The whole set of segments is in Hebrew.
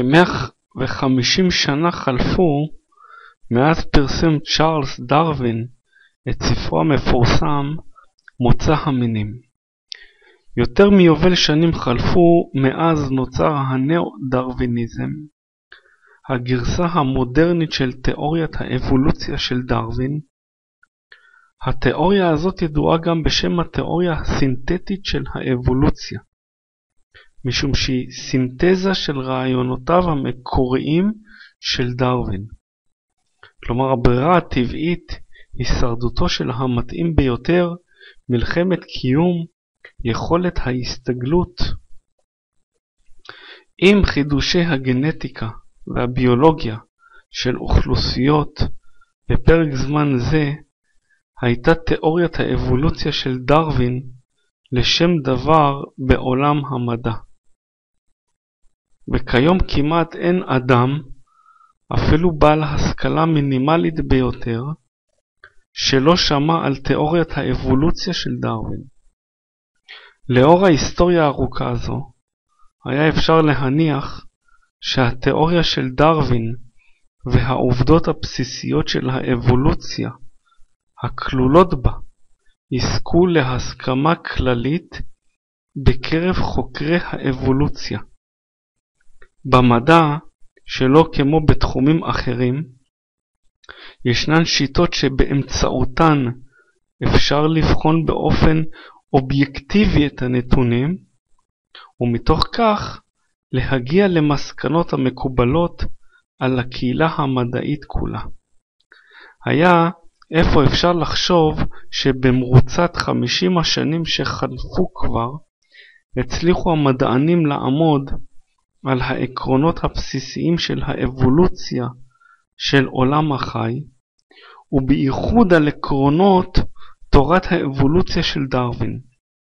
כ-150 שנה חלפו מאז פרסם צ'ארלס דרווין את ספרו המפורסם מוצא המינים. יותר מיובל שנים חלפו מאז נוצר הנאו-דרוויניזם, הגרסה המודרנית של תיאוריית האבולוציה של דרווין. התיאוריה הזאת ידועה גם בשם התיאוריה הסינתטית של האבולוציה, משום שהיא סינתזה של רעיונותיו המקוריים של דרווין. כלומר, הברירה הטבעית, הישרדותו של המתאים ביותר, מלחמת קיום, יכולת ההסתגלות. עם חידושי הגנטיקה והביולוגיה של אוכלוסיות בפרק זמן זה, הייתה תיאוריית האבולוציה של דרווין לשם דבר בעולם המדע. וכיום כמעט אין אדם, אפילו בעל השכלה מינימלית ביותר, שלא שמע על תיאוריית האבולוציה של דרווין. לאור ההיסטוריה הארוכה הזו, היה אפשר להניח שהתיאוריה של דרווין והעובדות הבסיסיות של האבולוציה הכלולות בה יזכו להסכמה כללית בקרב חוקרי האבולוציה. במדע, שלא כמו בתחומים אחרים, ישנן שיטות שבאמצעותן אפשר לבחון באופן אובייקטיבי את הנתונים, ומתוך כך להגיע למסקנות המקובלות על הקהילה המדעית כולה. היה איפה אפשר לחשוב שבמרוצת 50 השנים שחלפו כבר, הצליחו המדענים לעמוד על העקרונות הבסיסיים של האבולוציה של עולם החי, ובייחוד על עקרונות תורת האבולוציה של דרווין.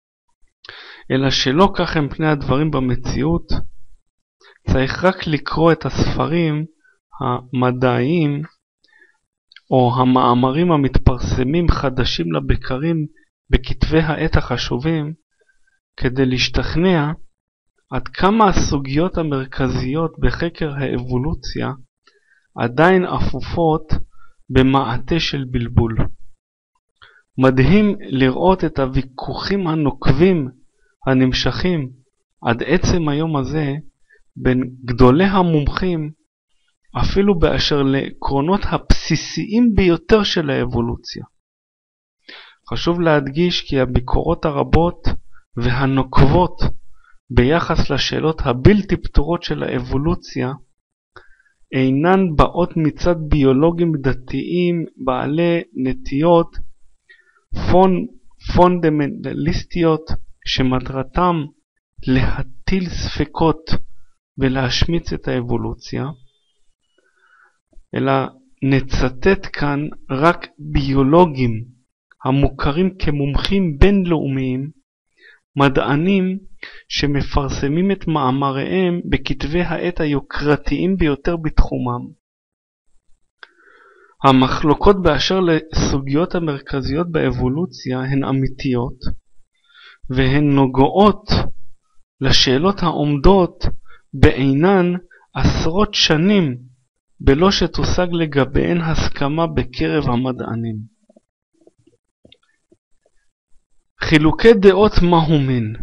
אלא שלא כך הם פני הדברים במציאות. צריך רק לקרוא את הספרים המדעיים או המאמרים המתפרסמים חדשים לבקרים בכתבי העת החשובים, כדי להשתכנע עד כמה הסוגיות המרכזיות בחקר האבולוציה עדיין אפופות במעטה של בלבול. מדהים לראות את הוויכוחים הנוקבים הנמשכים עד עצם היום הזה בין גדולי המומחים, אפילו באשר לעקרונות הבסיסיים ביותר של האבולוציה. חשוב להדגיש כי הביקורות הרבות והנוקבות ביחס לשאלות הבלתי פתורות של האבולוציה אינן באות מצד ביולוגים דתיים בעלי נטיות פונדמנטליסטיות שמטרתם להטיל ספקות ולהשמיץ את האבולוציה, אלא נצטט כאן רק ביולוגים המוכרים כמומחים בינלאומיים, מדענים שמפרסמים את מאמריהם בכתבי העת היוקרתיים ביותר בתחומם. המחלוקות באשר לסוגיות המרכזיות באבולוציה הן אמיתיות, והן נוגעות לשאלות העומדות בעינן עשרות שנים בלא שתושג לגביהן הסכמה בקרב המדענים. חילוקי דעות מהו מין?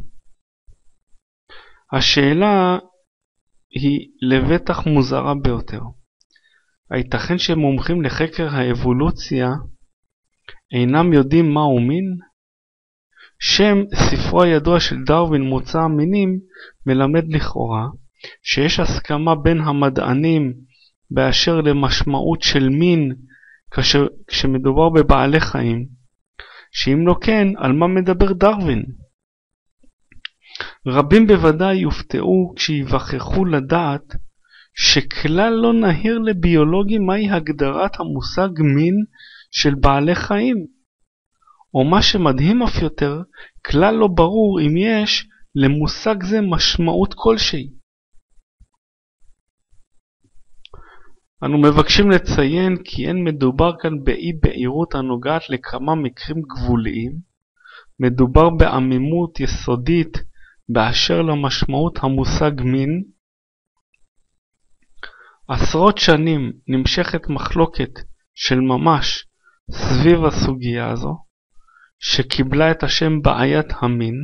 השאלה היא לבטח מוזרה ביותר. הייתכן שמומחים לחקר האבולוציה אינם יודעים מהו מין? שם ספרו הידוע של דרווין מוצא המינים מלמד לכאורה שיש הסכמה בין המדענים באשר למשמעות של מין כשמדובר בבעלי חיים, שאם לא כן, על מה מדבר דרווין? רבים בוודאי יופתעו כשיווכחו לדעת שכלל לא נהיר לביולוגים מהי הגדרת המושג מין של בעלי חיים, או מה שמדהים אף יותר, כלל לא ברור אם יש למושג זה משמעות כלשהי. אנו מבקשים לציין כי אין מדובר כאן באי בהירות הנוגעת לכמה מקרים גבוליים, מדובר בעמימות יסודית באשר למשמעות המושג מין, עשרות שנים נמשכת מחלוקת של ממש סביב הסוגיה הזו, שקיבלה את השם בעיית המין.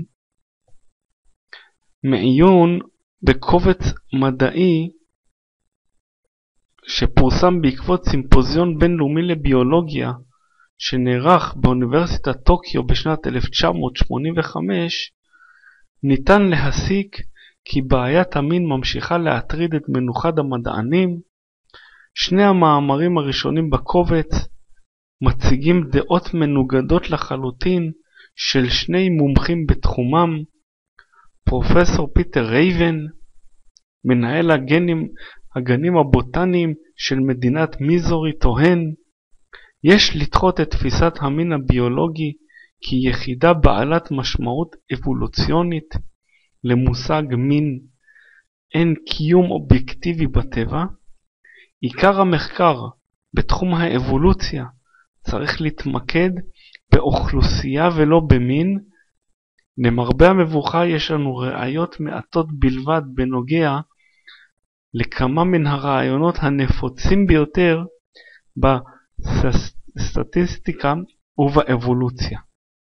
מעיון בקובץ מדעי שפורסם בעקבות סימפוזיון בינלאומי לביולוגיה שנערך באוניברסיטת טוקיו בשנת 1985, ניתן להסיק כי בעיית המין ממשיכה להטריד את מנוחת המדענים. שני המאמרים הראשונים בקובץ מציגים דעות מנוגדות לחלוטין של שני מומחים בתחומם. פרופסור פיטר רייבן, מנהל הגנים הבוטניים של מדינת מיזורי, טוען, יש לדחות את תפיסת המין הביולוגי כיחידה בעלת משמעות אבולוציונית למושג מין. אין קיום אובייקטיבי בטבע. עיקר המחקר בתחום האבולוציה צריך להתמקד באוכלוסייה ולא במין. למרבה המבוכה יש לנו ראיות מעטות בלבד בנוגע לכמה מן הרעיונות הנפוצים ביותר בסטטיסטיקה ובאבולוציה.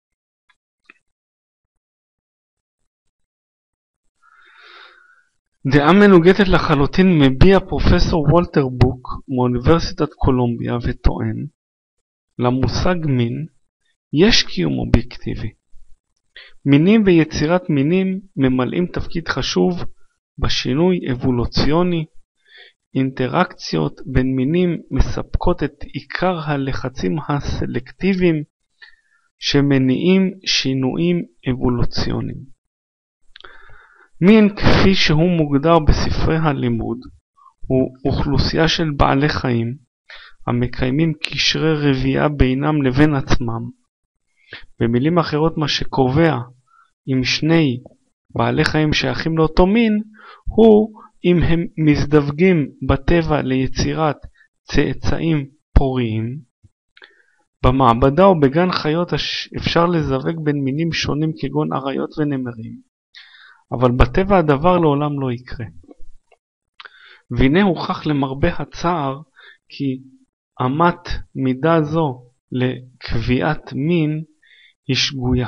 דעה מנוגדת לחלוטין מביע פרופסור וולטר בוק מאוניברסיטת קולומביה וטוען, למושג מין יש קיום אובייקטיבי. מינים ויצירת מינים ממלאים תפקיד חשוב בשינוי אבולוציוני. אינטראקציות בין מינים מספקות את עיקר הלחצים הסלקטיביים שמניעים שינויים אבולוציוניים. מין כפי שהוא מוגדר בספרי הלימוד הוא אוכלוסייה של בעלי חיים המקיימים קשרי רבייה בינם לבין עצמם. במילים אחרות, מה שקובע אם שני בעלי חיים שייכים לאותו מין הוא אם הם מזדווגים בטבע ליצירת צאצאים פוריים. במעבדה או בגן חיות אפשר לזווג בין מינים שונים כגון אריות ונמרים, אבל בטבע הדבר לעולם לא יקרה. והנה הוכח למרבה הצער כי אמת מידה זו לקביעת מין היא שגויה.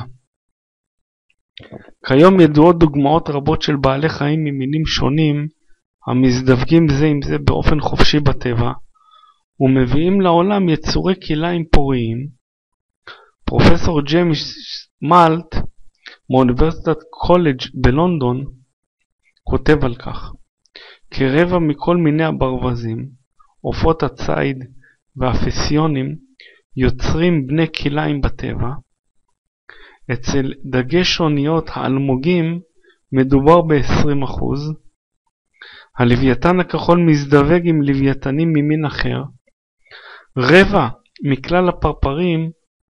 כיום ידועות דוגמאות רבות של בעלי חיים ממינים שונים המזדווגים זה עם זה באופן חופשי בטבע ומביאים לעולם יצורי כליים פוריים. פרופסור ג'יימס מאלט מאוניברסיטת קולג' בלונדון כותב על כך, כרבע מכל מיני הברווזים, עופות הציד והאפסיונים יוצרים בני כליים בטבע. אצל דגי שוניות האלמוגים מדובר ב-20%. הלוויתן הכחול מזדווג עם לוויתנים ממין אחר. רבע מכלל הפרפרים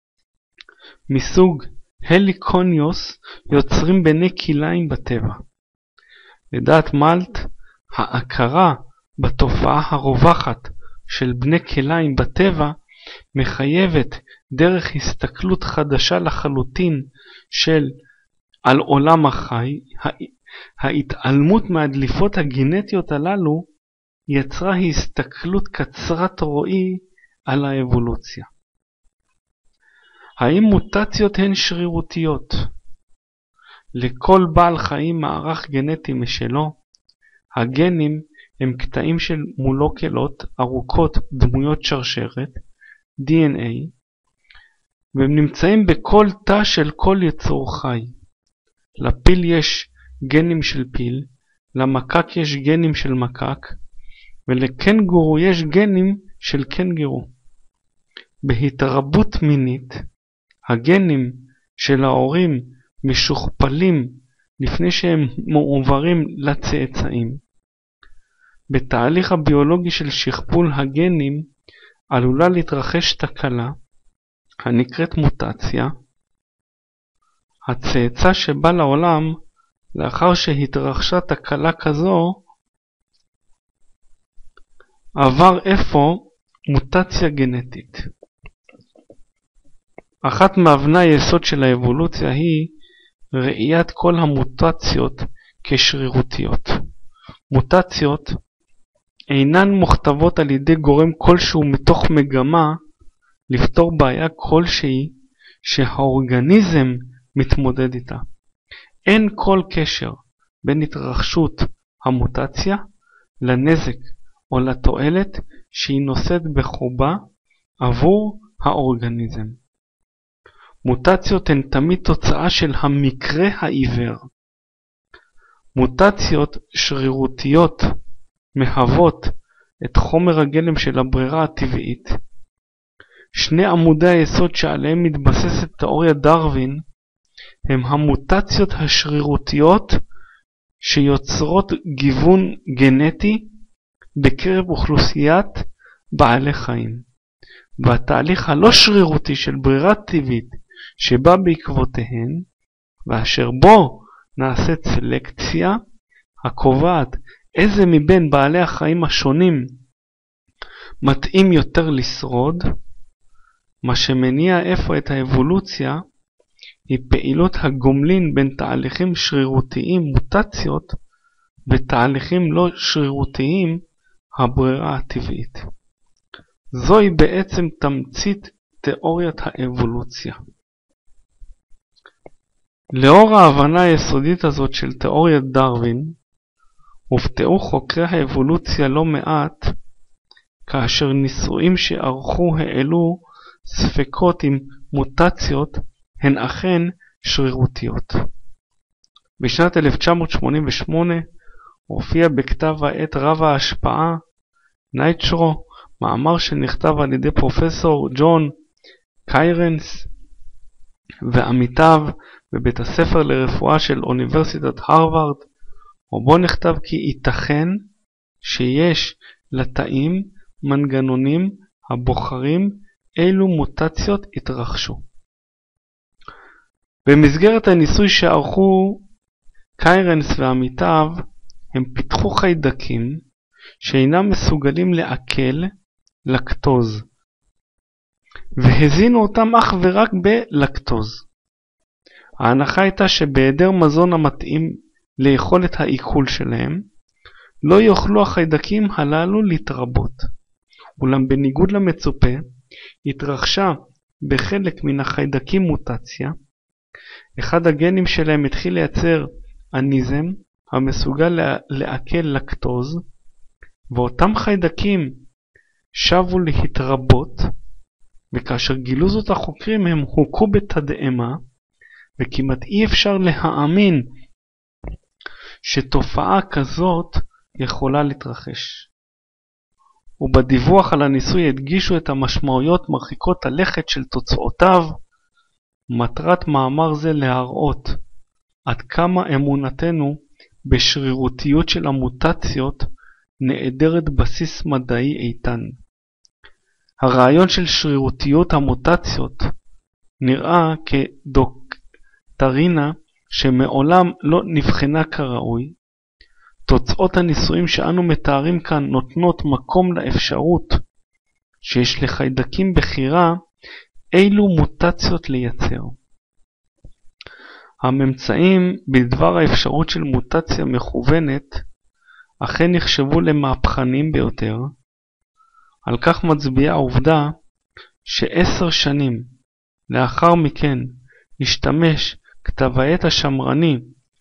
מסוג הליקוניוס יוצרים בני כליים בטבע. לדעת מאלט, ההכרה בתופעה הרווחת של בני כליים בטבע מחייבת דרך הסתכלות חדשה לחלוטין על עולם החי. ההתעלמות מהדליפות הגנטיות הללו יצרה הסתכלות קצרת רואי על האבולוציה. האם מוטציות הן שרירותיות? לכל בעל חיים מערך גנטי משלו. הגנים הם קטעים של מולקולות ארוכות דמויות שרשרת, DNA, והם נמצאים בכל תא של כל יצור חי. לפיל יש גנים של פיל, למקק יש גנים של מקק, ולקנגורו יש גנים של קנגורו. בהתרבות מינית, הגנים של ההורים משוכפלים לפני שהם מועברים לצאצאים. בתהליך הביולוגי של שכפול הגנים עלולה להתרחש תקלה הנקראת מוטציה. הצאצא שבא לעולם לאחר שהתרחשה תקלה כזו עבר אפוא מוטציה גנטית. אחת מאבני היסוד של האבולוציה היא ראיית כל המוטציות כשרירותיות. מוטציות אינן מוכתבות על ידי גורם כלשהו מתוך מגמה לפתור בעיה כלשהי שהאורגניזם מתמודד איתה. אין כל קשר בין התרחשות המוטציה לנזק או לתועלת שהיא נושאת בחובה עבור האורגניזם. מוטציות הן תמיד תוצאה של המקרה העיוור. מוטציות שרירותיות מהוות את חומר הגלם של הברירה הטבעית. שני עמודי היסוד שעליהם מתבססת תיאוריית דרווין הם המוטציות השרירותיות שיוצרות גיוון גנטי בקרב אוכלוסיית בעלי חיים, והתהליך הלא שרירותי של ברירה טבעית שבא בעקבותיהן, ואשר בו נעשית סלקציה הקובעת איזה מבין בעלי החיים השונים מתאים יותר לשרוד. מה שמניע אפוא את האבולוציה היא פעילות הגומלין בין תהליכים שרירותיים מוטציות ותהליכים לא שרירותיים הברירה הטבעית. זוהי בעצם תמצית תיאוריית האבולוציה. לאור ההבנה היסודית הזאת של תיאוריית דרווין, הופתעו חוקרי האבולוציה לא מעט כאשר ניסויים שערכו העלו ספקות אם מוטציות הן אכן שרירותיות. בשנת 1988 הופיע בכתב העת רב ההשפעה נייצ'רו מאמר שנכתב על ידי פרופסור ג'ון קיירנס ועמיתיו בבית הספר לרפואה של אוניברסיטת הרווארד, ובו נכתב כי ייתכן שיש לתאים מנגנונים הבוחרים אילו מוטציות התרחשו. במסגרת הניסוי שערכו קיירנס ועמיתיו, הם פיתחו חיידקים שאינם מסוגלים לעכל לקטוז, והזינו אותם אך ורק בלקטוז. ההנחה הייתה שבהיעדר מזון המתאים ליכולת העיכול שלהם, לא יוכלו החיידקים הללו להתרבות. אולם בניגוד למצופה, התרחשה בחלק מן החיידקים מוטציה. אחד הגנים שלהם התחיל לייצר אניזם המסוגל לעכל לקטוז, ואותם חיידקים שבו להתרבות, וכאשר גילו זאת החוקרים הם הוכו בתדהמה, וכמעט אי אפשר להאמין שתופעה כזאת יכולה להתרחש. ובדיווח על הניסוי הדגישו את המשמעויות מרחיקות הלכת של תוצאותיו. מטרת מאמר זה להראות עד כמה אמונתנו בשרירותיות של המוטציות נעדרת בסיס מדעי איתן. הרעיון של שרירותיות המוטציות נראה כדוקטרינה שמעולם לא נבחנה כראוי. תוצאות הניסויים שאנו מתארים כאן נותנות מקום לאפשרות שיש לחיידקים בחירה אילו מוטציות לייצר. הממצאים בדבר האפשרות של מוטציה מכוונת אכן נחשבו למהפכניים ביותר. על כך מצביעה העובדה ש10 שנים לאחר מכן השתמש כתב העת השמרני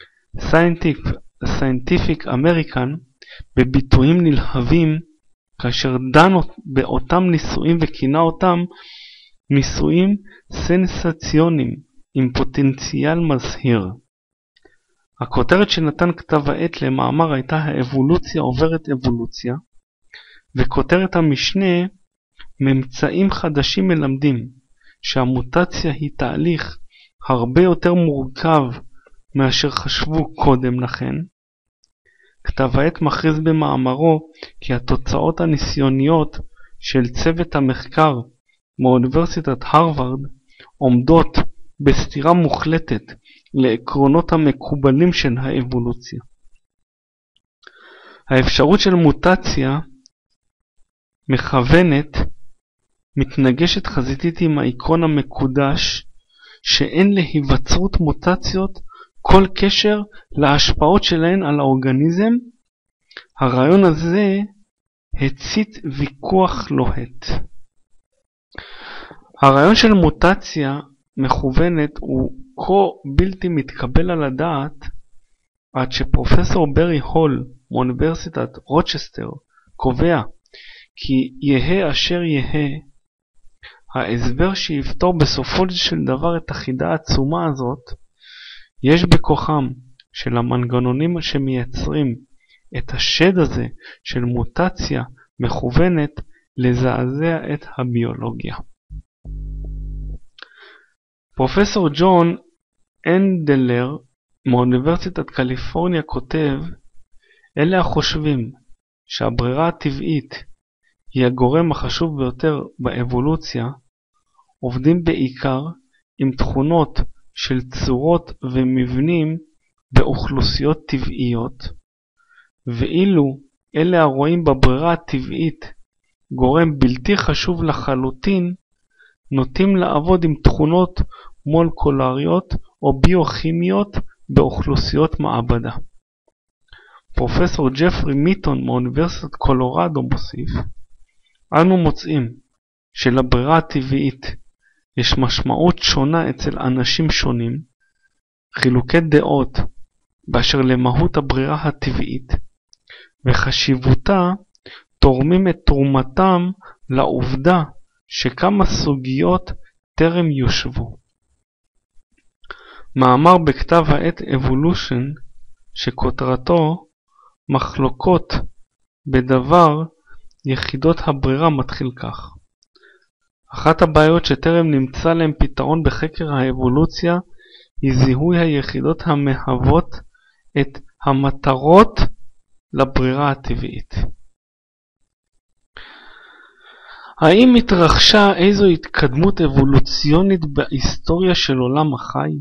Scientific American בביטויים נלהבים כאשר דן באותם ניסויים וכינה אותם ניסויים סנסציוניים עם פוטנציאל מזהיר. הכותרת שנתן כתב העת למאמר הייתה האבולוציה עוברת אבולוציה, וכותרת המשנה ממצאים חדשים מלמדים שהמוטציה היא תהליך הרבה יותר מורכב מאשר חשבו קודם לכן. כתב העת מכריז במאמרו כי התוצאות הניסיוניות של צוות המחקר מאוניברסיטת הרווארד עומדות בסתירה מוחלטת לעקרונות המקובלים של האבולוציה. האפשרות של מוטציה מכוונת מתנגשת חזיתית עם העיקרון המקודש שאין להיווצרות מוטציות כל קשר להשפעות שלהן על האורגניזם. הרעיון הזה הצית ויכוח לוהט. הרעיון של מוטציה מכוונת הוא כה בלתי מתקבל על הדעת, עד שפרופסור ברי הול מאוניברסיטת רוצ'סטר קובע כי יהא אשר יהא, ההסבר שיפתור בסופו של דבר את החידה העצומה הזאת, יש בכוחם של המנגנונים שמייצרים את השד הזה של מוטציה מכוונת לזעזע את הביולוגיה. פרופסור ג'ון אנדלר מאוניברסיטת קליפורניה כותב, אלה החושבים שהברירה הטבעית היא הגורם החשוב ביותר באבולוציה, עובדים בעיקר עם תכונות של צורות ומבנים באוכלוסיות טבעיות, ואילו אלה הרואים בברירה הטבעית גורם בלתי חשוב לחלוטין, נוטים לעבוד עם תכונות מולקולריות או ביוכימיות באוכלוסיות מעבדה. פרופסור ג'פרי מיטון מאוניברסיטת קולורדו מוסיף, אנו מוצאים שלברירה הטבעית יש משמעות שונה אצל אנשים שונים, חילוקי דעות באשר למהות הברירה הטבעית, וחשיבותה תורמים את תרומתם לעובדה שכמה סוגיות טרם יושבו. מאמר בכתב העת Evolution שכותרתו מחלוקות בדבר יחידות הברירה מתחיל כך. אחת הבעיות שטרם נמצא להם פתרון בחקר האבולוציה היא זיהוי היחידות המהוות את המטרות לברירה הטבעית. האם התרחשה איזו התקדמות אבולוציונית בהיסטוריה של עולם החי?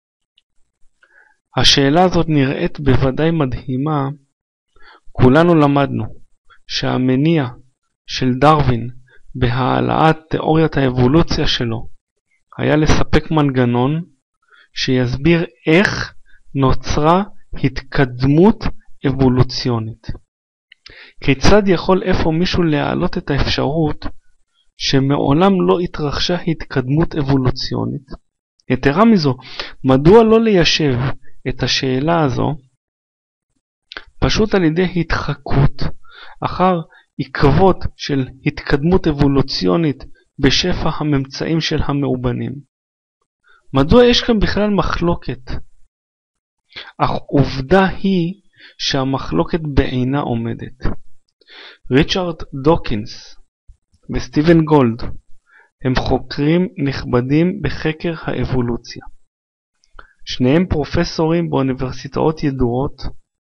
השאלה הזאת נראית בוודאי מדהימה. כולנו למדנו שהמניע של דרווין בהעלאת תיאוריית האבולוציה שלו היה לספק מנגנון שיסביר איך נוצרה התקדמות אבולוציונית. כיצד יכול איפה מישהו להעלות את האפשרות שמעולם לא התרחשה התקדמות אבולוציונית? יתרה מזו, מדוע לא ליישב את השאלה הזו פשוט על ידי התחקות אחר עקבות של התקדמות אבולוציונית בשפע הממצאים של המאובנים? מדוע יש כאן בכלל מחלוקת? אך עובדה היא שהמחלוקת בעינה עומדת. ריצ'רד דוקינס וסטיבן גולד הם חוקרים נכבדים בחקר האבולוציה. שניהם פרופסורים באוניברסיטאות ידועות,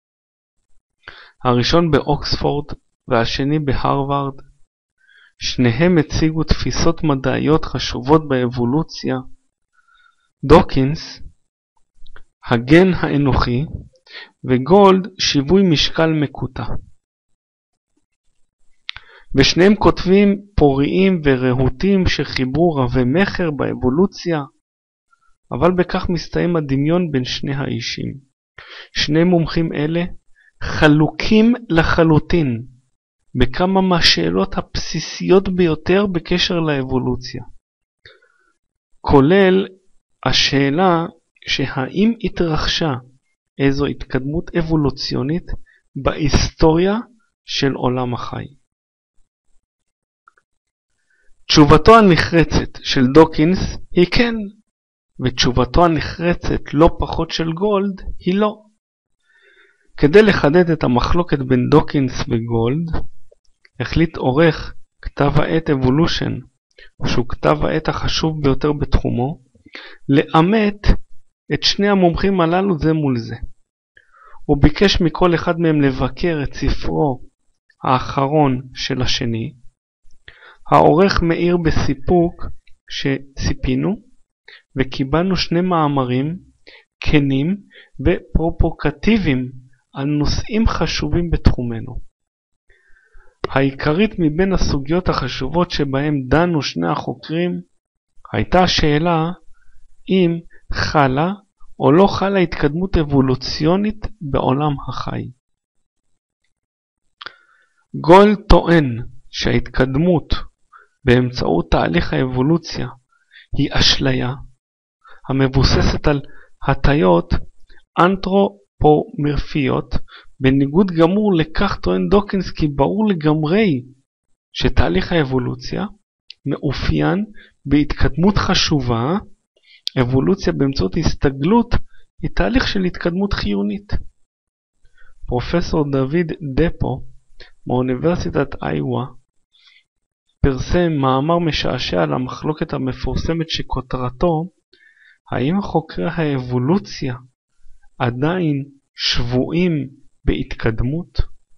הראשון באוקספורד והשני בהרווארד. שניהם הציגו תפיסות מדעיות חשובות באבולוציה. דוקינס, הגן האנוכי, וגולד, שיווי משקל מקוטע. ושניהם כותבים פוריים ורהוטים שחיברו רבי מחר באבולוציה, אבל בכך מסתיים הדמיון בין שני האישים. שני מומחים אלה חלוקים לחלוטין בכמה מהשאלות הבסיסיות ביותר בקשר לאבולוציה, כולל השאלה שהאם התרחשה איזו התקדמות אבולוציונית בהיסטוריה של עולם החי. תשובתו הנחרצת של דוקינס היא כן, ותשובתו הנחרצת לא פחות של גולד היא לא. כדי לחדד את המחלוקת בין דוקינס וגולד, החליט עורך כתב העת Evolution, שהוא כתב העת החשוב ביותר בתחומו, לאמת את שני המומחים הללו זה מול זה. הוא ביקש מכל אחד מהם לבקר את ספרו האחרון של השני. העורך מאיר בסיפוק שציפינו, וקיבלנו שני מאמרים כנים ופרופוקטיביים על נושאים חשובים בתחומנו. העיקרית מבין הסוגיות החשובות שבהם דנו שני החוקרים הייתה השאלה אם חלה או לא חלה התקדמות אבולוציונית בעולם החי. גולד טוען שההתקדמות באמצעות תהליך האבולוציה היא אשליה המבוססת על הטיות אנתרופומורפיות. בניגוד גמור לכך טוען דוקינס כי ברור לגמרי שתהליך האבולוציה מאופיין בהתקדמות חשובה. אבולוציה באמצעות הסתגלות היא תהליך של התקדמות חיונית. פרופסור דוד דפו מאוניברסיטת איווה פרסם מאמר משעשע על המחלוקת המפורסמת שכותרתו האם חוקרי האבולוציה עדיין שבויים בהתקדמות?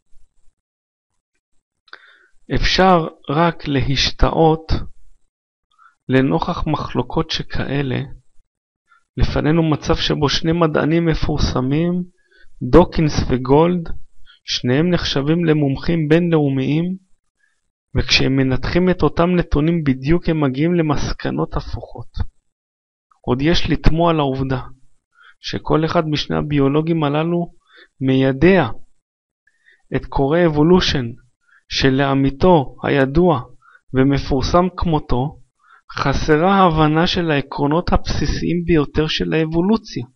אפשר רק להשתאות לנוכח מחלוקות שכאלה. לפנינו מצב שבו שני מדענים מפורסמים, דוקינס וגולד, שניהם נחשבים למומחים בינלאומיים, וכשהם מנתחים את אותם נתונים בדיוק הם מגיעים למסקנות הפוכות. עוד יש לתמוע על העובדה שכל אחד משני הביולוגים הללו מיידע את קורא אבולושן שלעמיתו הידוע ומפורסם כמותו חסרה הבנה של העקרונות הבסיסיים ביותר של האבולוציה.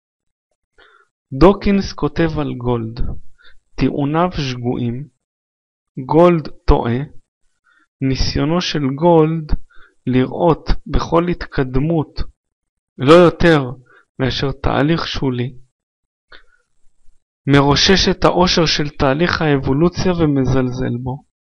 דוקינס כותב על גולד, טיעוניו שגויים, גולד טועה, ניסיונו של גולד לראות בכל התקדמות לא יותר מאשר תהליך שולי, מרושש את האושר של תהליך האבולוציה ומזלזל בו.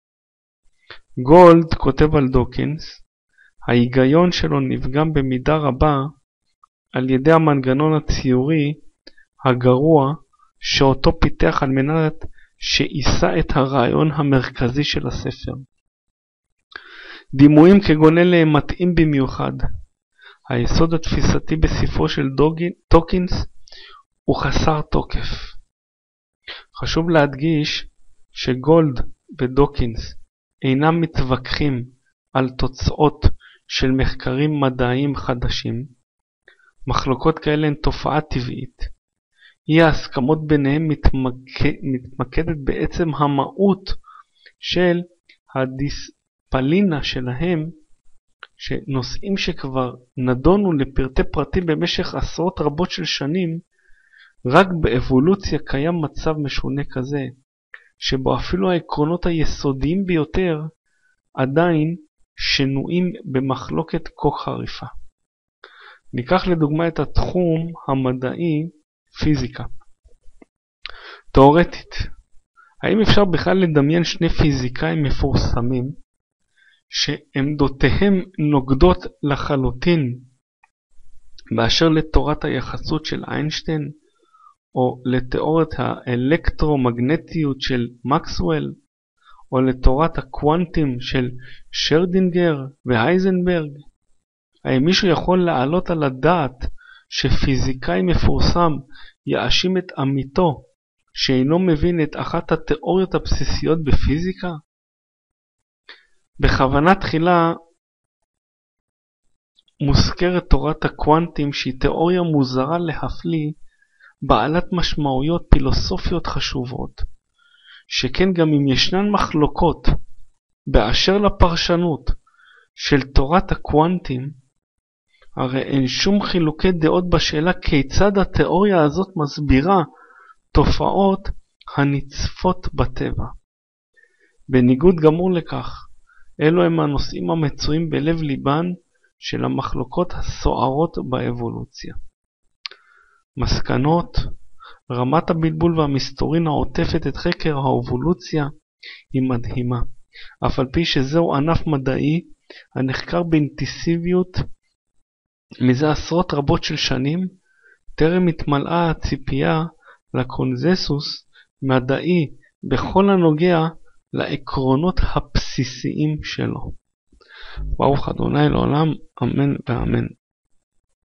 גולד כותב על דוקינס, ההיגיון שלו נפגם במידה רבה על ידי המנגנון הציורי הגרוע שאותו פיתח על מנת שיישא את הרעיון המרכזי של הספר. דימויים כגון אלה הם מתאים במיוחד. היסוד התפיסתי בספרו של דוקינס הוא חסר תוקף. חשוב להדגיש שגולד ודוקינס אינם מתווכחים על תוצאות של מחקרים מדעיים חדשים. מחלוקות כאלה הן תופעה טבעית. אי ההסכמות ביניהם מתמקדת בעצם המהות של הדיספלינה שלהם, שנושאים שכבר נדונו לפרטי פרטים במשך עשרות רבות של שנים. רק באבולוציה קיים מצב משונה כזה, שבו אפילו העקרונות היסודיים ביותר עדיין שנויים במחלוקת כה חריפה. ניקח לדוגמה את התחום המדעי פיזיקה. תאורטית, האם אפשר בכלל לדמיין שני פיזיקאים מפורסמים שעמדותיהם נוגדות לחלוטין באשר לתורת היחסות של איינשטיין או לתיאוריית האלקטרומגנטיות של מקסוול או לתורת הקוונטים של שרדינגר והייזנברג? האם מישהו יכול להעלות על הדעת שפיזיקאי מפורסם יאשים את עמיתו שאינו מבין את אחת התיאוריות הבסיסיות בפיזיקה? בכוונה תחילה מוזכרת תורת הקוונטים שהיא תיאוריה מוזרה להפליא, בעלת משמעויות פילוסופיות חשובות, שכן גם אם ישנן מחלוקות באשר לפרשנות של תורת הקוונטים, הרי אין שום חילוקי דעות בשאלה כיצד התיאוריה הזאת מסבירה תופעות הנצפות בטבע. בניגוד גמור לכך, אלו הם הנושאים המצויים בלב ליבן של המחלוקות הסוערות באבולוציה. מסקנות, רמת הבלבול והמסתורין העוטפת את חקר האבולוציה היא מדהימה, אף על פי שזהו ענף מדעי הנחקר באינטנסיביות מזה עשרות רבות של שנים, טרם התמלאה הציפייה לקונזנזוס מדעי בכל הנוגע לעקרונות הבסיסיים שלו. ברוך ה' לעולם, אמן ואמן.